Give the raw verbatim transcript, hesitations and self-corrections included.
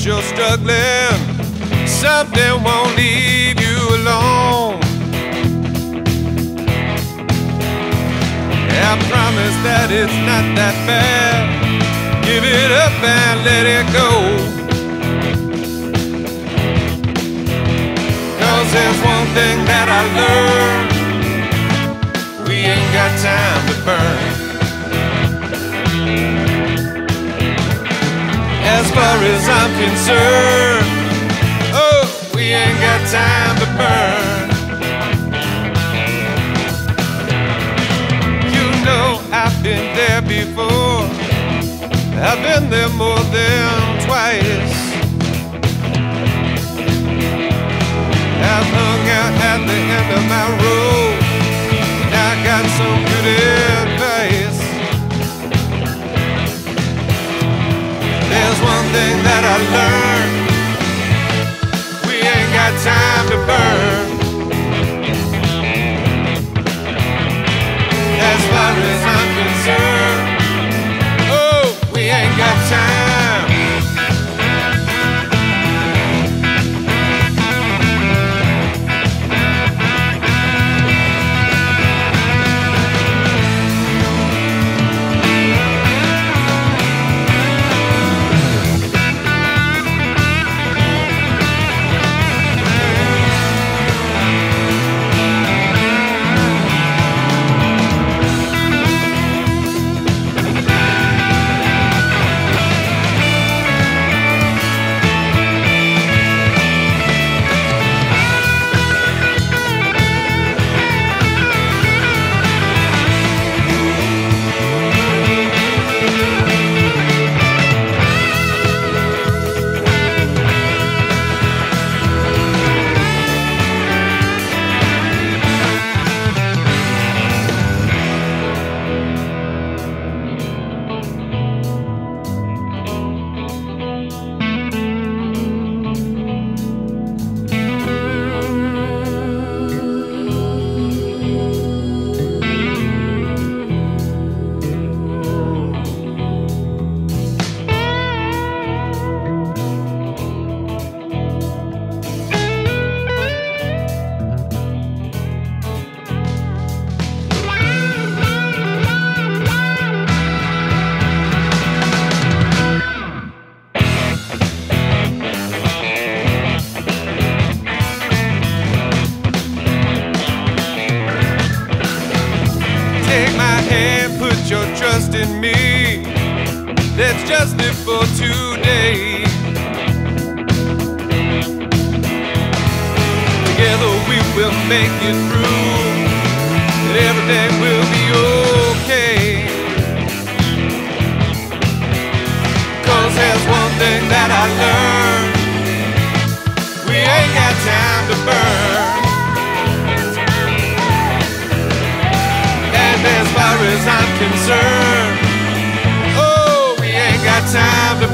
you're struggling, something won't leave you alone. I promise that it's not that bad. Give it up and let it go. Cause there's one thing that I learned: we ain't got time to burn. As far as I'm concerned, oh, we ain't got time to burn. You know I've been there before. I've been there more than twice. I've hung out at the end of my road, and I got some good advice. There's one thing that I learned: we ain't got time to burn. As far as I'm concerned, oh, we ain't got time. Take my hand, put your trust in me. Let's just live for today. Together we will make it through, and everything will be okay. Cause there's one thing that I learned: we ain't got time to burn. As far as I'm concerned, oh, we ain't got time to